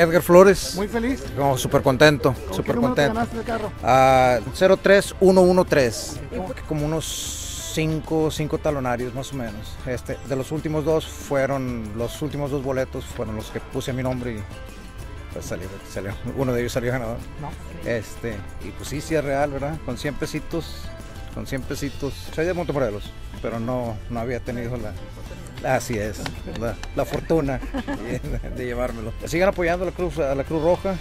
Edgar Flores. Muy feliz. No, súper contento, súper contento. ¿Qué número te ganaste el carro? 03113, como unos 5 talonarios más o menos. De los últimos dos boletos fueron los que puse a mi nombre y pues salió, uno de ellos salió ganador. No. Y pues sí es real, ¿verdad? Con 100 pesitos. Soy de Montemorelos, pero no había tenido la fortuna de llevármelo. Sigan apoyando a la Cruz Roja.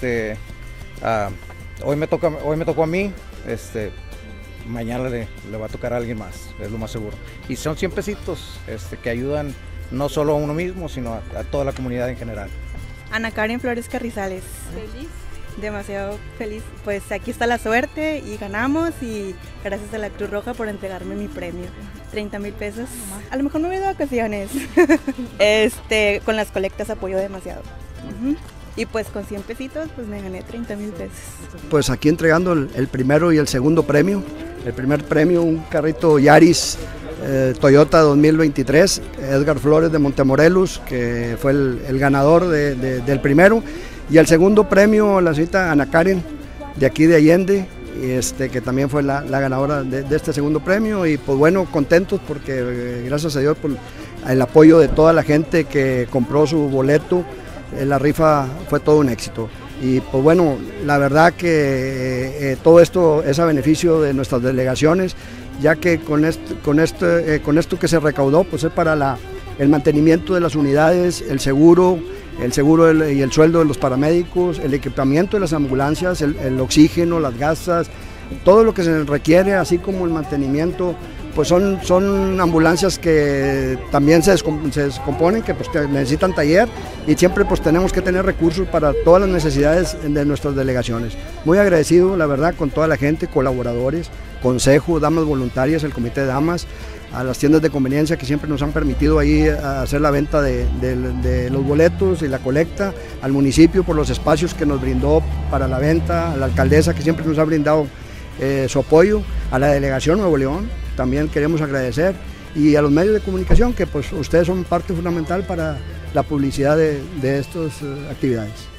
Hoy me tocó a mí. Mañana le va a tocar a alguien más, es lo más seguro. Y son 100 pesitos que ayudan no solo a uno mismo, sino a toda la comunidad en general. Ana Karen Flores Carrizales. Feliz. Demasiado feliz, pues aquí está la suerte y ganamos, y gracias a la Cruz Roja por entregarme mi premio, 30,000 pesos. A lo mejor no me he ido de vacaciones. Con las colectas apoyo demasiado. Y pues con 100 pesitos pues me gané 30,000 pesos. Pues aquí entregando el primero y el segundo premio. El primer premio, un carrito Yaris Toyota 2023, Edgar Flores de Montemorelos, que fue el ganador del primero. Y el segundo premio, la señorita Ana Karen, de aquí de Allende, que también fue la ganadora de este segundo premio. Y pues bueno, contentos porque gracias a Dios por el apoyo de toda la gente que compró su boleto, la rifa fue todo un éxito. Y pues bueno, la verdad que todo esto es a beneficio de nuestras delegaciones, ya que con esto que se recaudó, pues es para el mantenimiento de las unidades, el seguro y el sueldo de los paramédicos, el equipamiento de las ambulancias, el oxígeno, las gasas, todo lo que se requiere, así como el mantenimiento. Pues son ambulancias que también se descomponen, que pues necesitan taller, y siempre pues tenemos que tener recursos para todas las necesidades de nuestras delegaciones. Muy agradecido, la verdad, con toda la gente, colaboradores, consejo, damas voluntarias, el comité de damas, a las tiendas de conveniencia que siempre nos han permitido ahí hacer la venta de los boletos y la colecta, al municipio por los espacios que nos brindó para la venta, a la alcaldesa que siempre nos ha brindado su apoyo, a la delegación Nuevo León también queremos agradecer, y a los medios de comunicación que pues ustedes son parte fundamental para la publicidad de estas actividades.